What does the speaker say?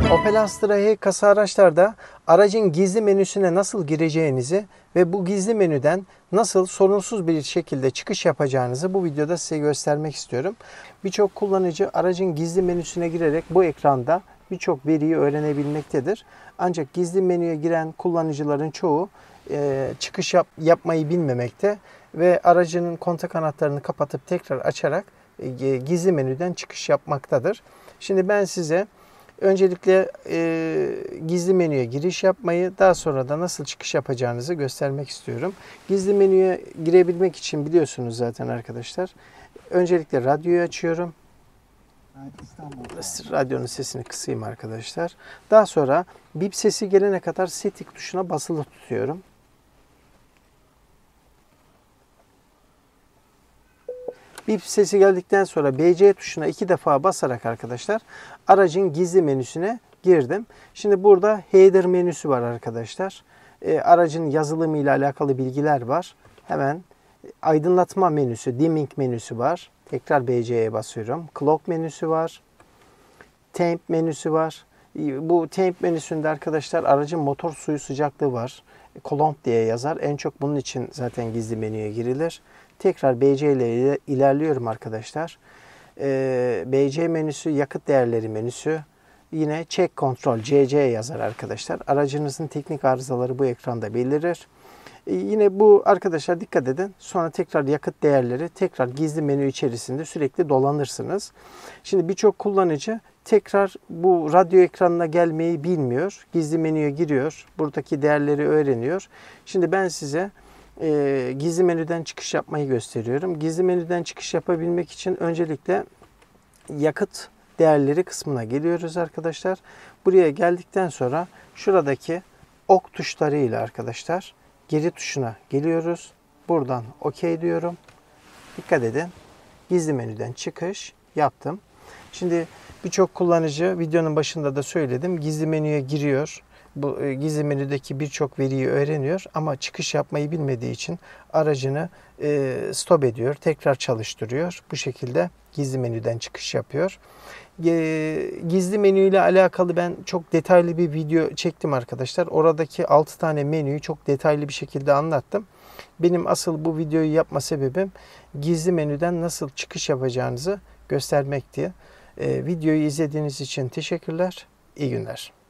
Opel Astra H kasa araçlarda aracın gizli menüsüne nasıl gireceğinizi ve bu gizli menüden nasıl sorunsuz bir şekilde çıkış yapacağınızı bu videoda size göstermek istiyorum. Birçok kullanıcı aracın gizli menüsüne girerek bu ekranda birçok veriyi öğrenebilmektedir. Ancak gizli menüye giren kullanıcıların çoğu çıkış yapmayı bilmemekte ve aracının kontak anahtarını kapatıp tekrar açarak gizli menüden çıkış yapmaktadır. Şimdi ben size öncelikle gizli menüye giriş yapmayı, daha sonra da nasıl çıkış yapacağınızı göstermek istiyorum. Gizli menüye girebilmek için biliyorsunuz zaten arkadaşlar. Öncelikle radyoyu açıyorum. Radyonun sesini kısayım arkadaşlar. Daha sonra bip sesi gelene kadar setting tuşuna basılı tutuyorum. Bip sesi geldikten sonra BC tuşuna 2 defa basarak arkadaşlar aracın gizli menüsüne girdim. Şimdi burada header menüsü var arkadaşlar. Aracın yazılımı ile alakalı bilgiler var. Hemen aydınlatma menüsü, dimming menüsü var. Tekrar BC'ye basıyorum. Clock menüsü var. Temp menüsü var. Bu temp menüsünde arkadaşlar aracın motor suyu sıcaklığı var. Coulomb diye yazar. En çok bunun için zaten gizli menüye girilir. Tekrar BC ile ilerliyorum arkadaşlar. BC menüsü, yakıt değerleri menüsü. Yine check control, CC yazar arkadaşlar. Aracınızın teknik arızaları bu ekranda belirir. Yine bu arkadaşlar dikkat edin. Sonra tekrar yakıt değerleri, tekrar gizli menü içerisinde sürekli dolanırsınız. Şimdi birçok kullanıcı tekrar bu radyo ekranına gelmeyi bilmiyor. Gizli menüye giriyor. Buradaki değerleri öğreniyor. Şimdi ben size gizli menüden çıkış yapmayı gösteriyorum. Gizli menüden çıkış yapabilmek için öncelikle yakıt değerleri kısmına geliyoruz arkadaşlar. Buraya geldikten sonra şuradaki ok tuşları ile arkadaşlar geri tuşuna geliyoruz. Buradan OK diyorum. Dikkat edin. Gizli menüden çıkış yaptım. Şimdi birçok kullanıcı videonun başında da söyledim. Gizli menüye giriyor. Bu gizli menüdeki birçok veriyi öğreniyor ama çıkış yapmayı bilmediği için aracını stop ediyor, tekrar çalıştırıyor. Bu şekilde gizli menüden çıkış yapıyor. Gizli menü ile alakalı ben çok detaylı bir video çektim arkadaşlar. Oradaki 6 tane menüyü çok detaylı bir şekilde anlattım. Benim asıl bu videoyu yapma sebebim gizli menüden nasıl çıkış yapacağınızı göstermekti. Videoyu izlediğiniz için teşekkürler. İyi günler.